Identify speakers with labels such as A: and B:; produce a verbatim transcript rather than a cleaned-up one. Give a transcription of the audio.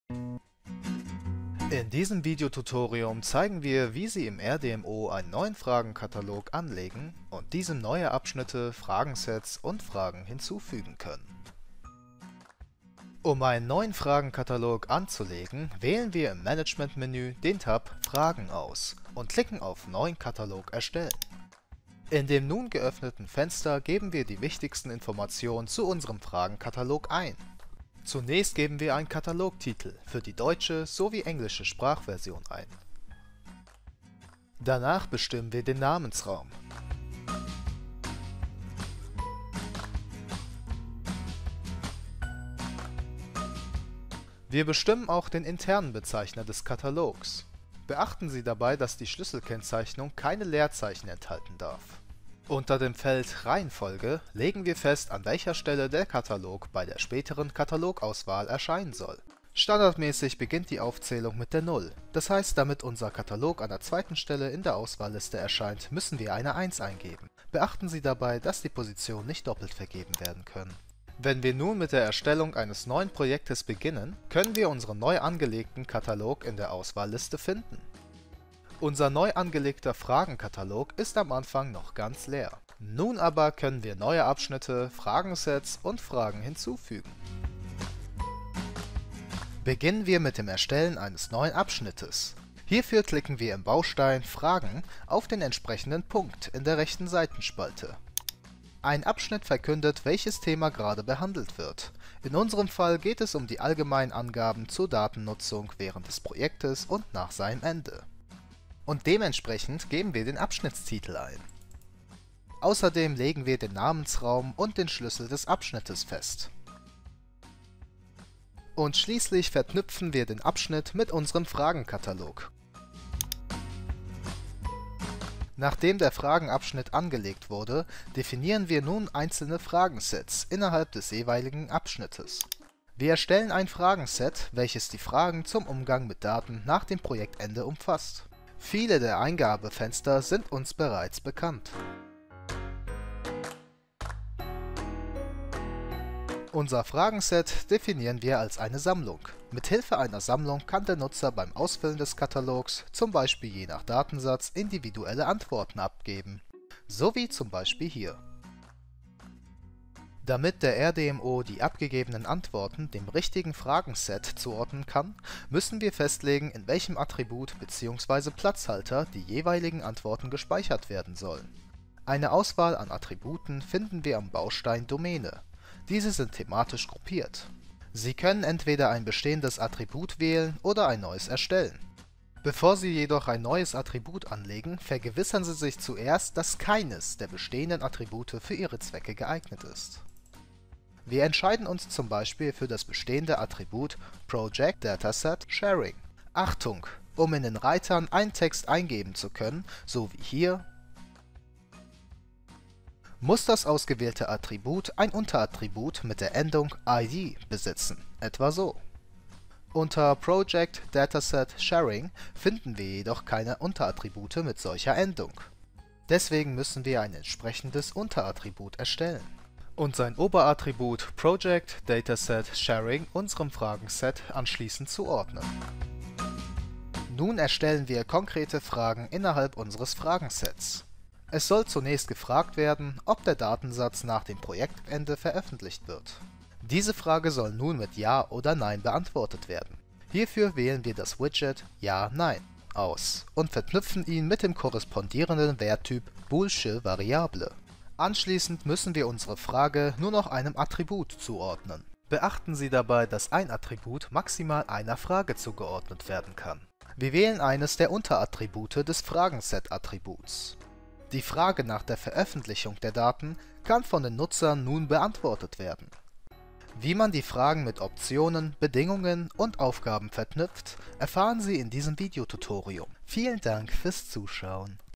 A: In diesem Videotutorium zeigen wir, wie Sie im R D M O einen neuen Fragenkatalog anlegen und diesem neue Abschnitte, Fragensets und Fragen hinzufügen können. Um einen neuen Fragenkatalog anzulegen, wählen wir im Management-Menü den Tab Fragen aus und klicken auf Neuen Katalog erstellen. In dem nun geöffneten Fenster geben wir die wichtigsten Informationen zu unserem Fragenkatalog ein. Zunächst geben wir einen Katalogtitel für die deutsche sowie englische Sprachversion ein. Danach bestimmen wir den Namensraum. Wir bestimmen auch den internen Bezeichner des Katalogs. Beachten Sie dabei, dass die Schlüsselkennzeichnung keine Leerzeichen enthalten darf. Unter dem Feld Reihenfolge legen wir fest, an welcher Stelle der Katalog bei der späteren Katalogauswahl erscheinen soll. Standardmäßig beginnt die Aufzählung mit der null. Das heißt, damit unser Katalog an der zweiten Stelle in der Auswahlliste erscheint, müssen wir eine eins eingeben. Beachten Sie dabei, dass die Positionen nicht doppelt vergeben werden können. Wenn wir nun mit der Erstellung eines neuen Projektes beginnen, können wir unseren neu angelegten Katalog in der Auswahlliste finden. Unser neu angelegter Fragenkatalog ist am Anfang noch ganz leer. Nun aber können wir neue Abschnitte, Fragensets und Fragen hinzufügen. Beginnen wir mit dem Erstellen eines neuen Abschnittes. Hierfür klicken wir im Baustein Fragen auf den entsprechenden Punkt in der rechten Seitenspalte. Ein Abschnitt verkündet, welches Thema gerade behandelt wird. In unserem Fall geht es um die allgemeinen Angaben zur Datennutzung während des Projektes und nach seinem Ende. Und dementsprechend geben wir den Abschnittstitel ein. Außerdem legen wir den Namensraum und den Schlüssel des Abschnittes fest. Und schließlich verknüpfen wir den Abschnitt mit unserem Fragenkatalog. Nachdem der Fragenabschnitt angelegt wurde, definieren wir nun einzelne Fragensets innerhalb des jeweiligen Abschnittes. Wir erstellen ein Fragenset, welches die Fragen zum Umgang mit Daten nach dem Projektende umfasst. Viele der Eingabefenster sind uns bereits bekannt. Unser Fragenset definieren wir als eine Sammlung. Mithilfe einer Sammlung kann der Nutzer beim Ausfüllen des Katalogs zum Beispiel je nach Datensatz individuelle Antworten abgeben, so wie zum Beispiel hier. Damit der R D M O die abgegebenen Antworten dem richtigen Fragenset zuordnen kann, müssen wir festlegen, in welchem Attribut bzw. Platzhalter die jeweiligen Antworten gespeichert werden sollen. Eine Auswahl an Attributen finden wir am Baustein Domäne. Diese sind thematisch gruppiert. Sie können entweder ein bestehendes Attribut wählen oder ein neues erstellen. Bevor Sie jedoch ein neues Attribut anlegen, vergewissern Sie sich zuerst, dass keines der bestehenden Attribute für Ihre Zwecke geeignet ist. Wir entscheiden uns zum Beispiel für das bestehende Attribut Project Dataset Sharing. Achtung! Um in den Reitern einen Text eingeben zu können, so wie hier, muss das ausgewählte Attribut ein Unterattribut mit der Endung I D besitzen, etwa so. Unter Project Dataset Sharing finden wir jedoch keine Unterattribute mit solcher Endung. Deswegen müssen wir ein entsprechendes Unterattribut erstellen und sein Oberattribut Project Dataset Sharing unserem Fragenset anschließend zuordnen. Nun erstellen wir konkrete Fragen innerhalb unseres Fragensets. Es soll zunächst gefragt werden, ob der Datensatz nach dem Projektende veröffentlicht wird. Diese Frage soll nun mit Ja oder Nein beantwortet werden. Hierfür wählen wir das Widget Ja-Nein aus und verknüpfen ihn mit dem korrespondierenden Werttyp Boolsche Variable. Anschließend müssen wir unsere Frage nur noch einem Attribut zuordnen. Beachten Sie dabei, dass ein Attribut maximal einer Frage zugeordnet werden kann. Wir wählen eines der Unterattribute des Fragenset-Attributs. Die Frage nach der Veröffentlichung der Daten kann von den Nutzern nun beantwortet werden. Wie man die Fragen mit Optionen, Bedingungen und Aufgaben verknüpft, erfahren Sie in diesem Videotutorium. Vielen Dank fürs Zuschauen.